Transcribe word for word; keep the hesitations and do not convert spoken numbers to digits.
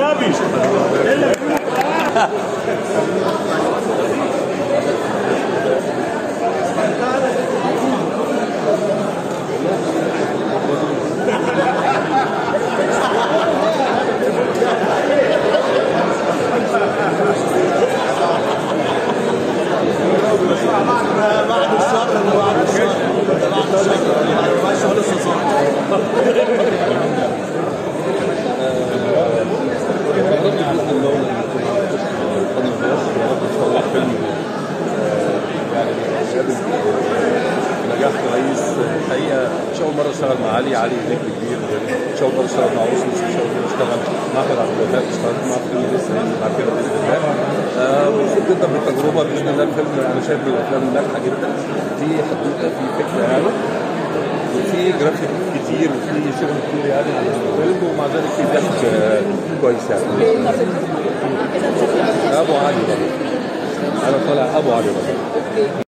غبي. بعد الشر بعد الشر بعد الشر ما شغل الصوت. نجاح كويس الحقيقه. مش اول مره اشتغل مع علي، علي نجم كبير. مش اول مره اشتغل مع اوسموس، مش اول مره اشتغل مع احمد عبد الوهاب، اشتغلت مع فيلم لسه مع فيلم باذن الله. مبسوط جدا بالتجربه باذن الله. الفيلم انا شايف من الافلام الناجحه جدا، في حدوته، في فكره يعني، وفي جرافيك كتير، وفي شغل كتير يعني على الفيلم، ومع ذلك في ضحك كويس يعني. ابو علي بقى. انا طالع ابو علي بقى.